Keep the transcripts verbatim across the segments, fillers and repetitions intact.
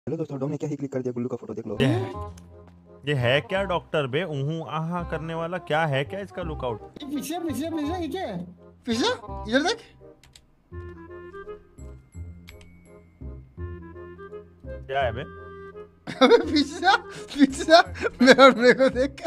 Hello दोस्तों, Dom ने क्या ही क्लिक कर दिया, गुल्लू का फोटो देख लो। ये है, ये है क्या डॉक्टर बे उहू आहा करने वाला? क्या है क्या इसका लुकआउट? पीछे पीछे पीछे ये क्या है? पीछे इधर देख। क्या है बे? अबे पीछे पीछे मेरे और मेरे को देख।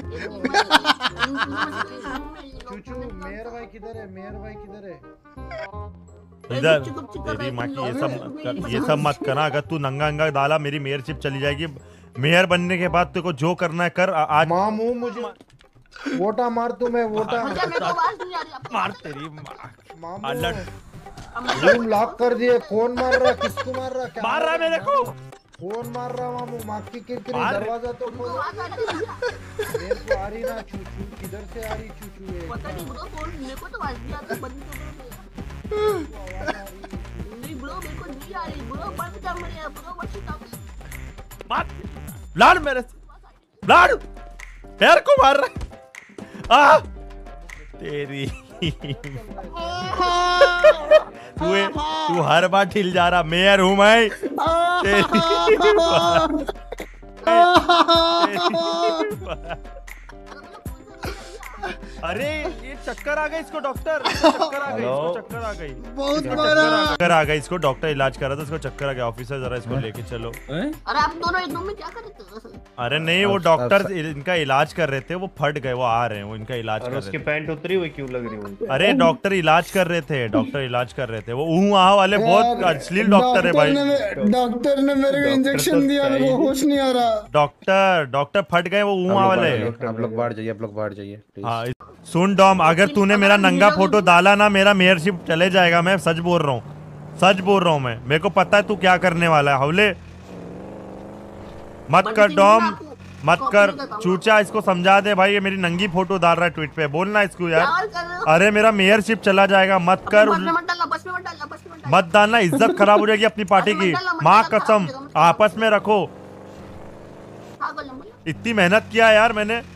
चूचू मेयर भाई किधर है? मेयर भाई किधर है? इधर तेरी माँ की ये सब कर, ये सब मत करना। अगर तू नंगा नंगा डाला मेरी मेयरशिप चली जाएगी। मेयर बनने के बाद तेरे को जो करना है कर। आज मामू मुझे वोटा मार तू, मैं वोटा मार तेरी माँ। अलर्ट रूम लॉक कर दिए। कौन मार रहा? किसको मार रहा? क्या मार रहा है मेरे को? कौन मार रहा? मामू माँ की किरकिरी, दरवाजा तो खोलो। मेरे को आ रही ना चूचू, किधर से आ रही चूचू? ये पता नहीं ब्रो, कौन मेरे को तो आवाज नहीं आती। बंद तो नहीं ब्रो, मेरे को नहीं आ रही ब्रो। बंद कर मेरे ब्रो, बच्ची का मार लाड़ मेरे से लाड़ पैर को मार रहा है। आ तेरी तू तू हर बार ठिल जा रहा। मेयर हूँ मैं तेरी। अरे ये चक्कर आ गई इसको डॉक्टर। चक्कर आ गई इसको, चक्कर आ गई बहुत इसको, मारा। चक्कर आ गई इसको। डॉक्टर इलाज कर रहा था, इसको चक्कर आ गया। ऑफिसर जरा इसको लेके चलो। अरे आप दोनों एक रूम में क्या कर रहे थे? अरे नहीं, वो डॉक्टर इनका इलाज कर रहे थे। वो फट गए, वो आ रहे हैं, वो इनका इलाज कर रहे उसकी थे। पैंट उतरी हुई क्यों लग रही है? अरे डॉक्टर इलाज कर रहे थे, डॉक्टर इलाज कर रहे थे। वो ऊह आह वाले बहुत अश्लील डॉक्टर है भाई। डॉक्टर ने मेरे को इंजेक्शन दिया, मेरे को होश नहीं आ रहा। डॉक्टर डॉक्टर फट गए, वो ऊह आह वाले। आप लोग बाहर जाइए, आप लोग बाहर जाइए प्लीज। हाँ सुन डॉम, अगर तूने मेरा नंगा फोटो डाला ना, मेरा मेयरशिप चले जाएगा। मैं सच बोल रहा हूँ, सच बोल रहा हूँ मैं। मेरे को पता है तू क्या करने वाला है। हवले मत कर डॉम, मत कर। चूचा इसको समझा दे भाई, ये मेरी नंगी फोटो डाल रहा है ट्वीट पे। बोलना इसको यार। अरे मेरा मेयरशिप चला जाएगा, मत कर। मत डालना, इज्जत खराब हो जाएगी अपनी पार्टी की। माँ कसम, आपस में रखो। इतनी मेहनत किया यार मैंने।